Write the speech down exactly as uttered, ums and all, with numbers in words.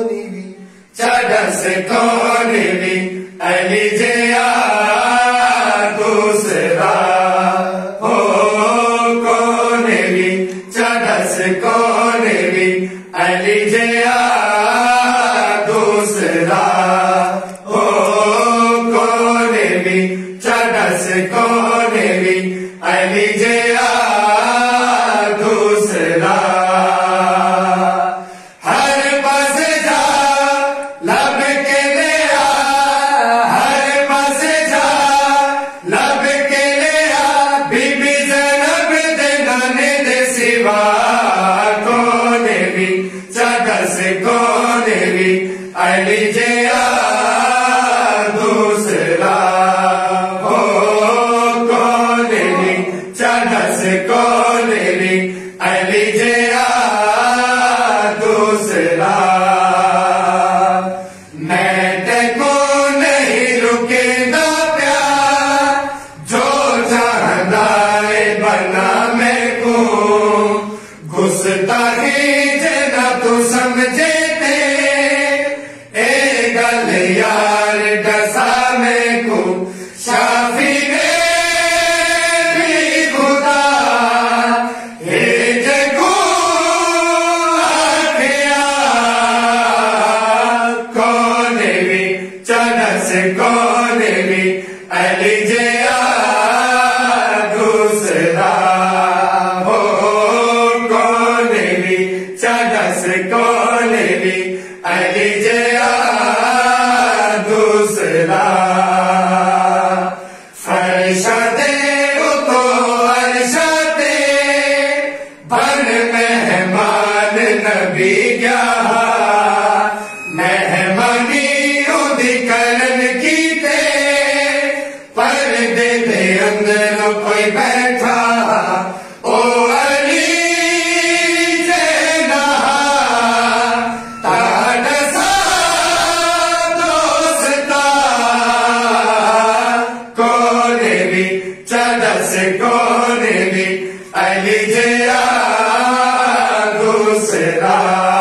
कोनी भी चढ़स कोनी भी अली जया दूसरा हो कोनी भी चढ़स कोनी भी अली जया दूसरा हो कोनी भी चढ़स कोनी भी अली जया दूसरा हर पास जा लब के ले आ हर पास जा लब के ले आ बीबी ज़ैनब दे नाने दे सिवा कोने भी चढ़स कोने भी अली जया दूसरा हो कोने भी चढ़स कोने भी अली जया दूसरा मैं तेको नहीं रुकेगा प्यार जो चाहता है बना मैं को घुसता ही जना तू समझे थे ए गल यार डसा मैं को शाफी ने भी खुदा हे जगो आखिया कोने भी चढ़स कोने भी अली जया दूसरा हो कोने भी चढ़स कोने भी अली जया दूसरा फरशते तो अरशते बन मेहमान नबी गया मेहमानी उदी करन की ते पर्दे दे अंदर कोई बैठा ओ अली जना ताड़सा दोस्ता कोने भी चढ़स कोने भी अली जया दूसरा